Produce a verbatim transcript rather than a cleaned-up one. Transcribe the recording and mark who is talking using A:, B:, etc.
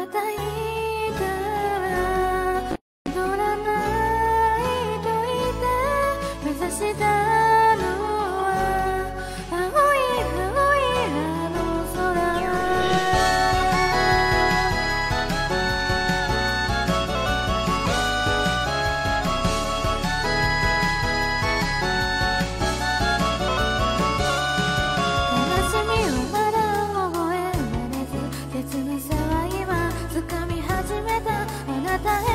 A: たいから戻らないと言って目指したのは青い青いあの空。悲しみはまだ覚えられず切なさは今掴み始めたあなたへ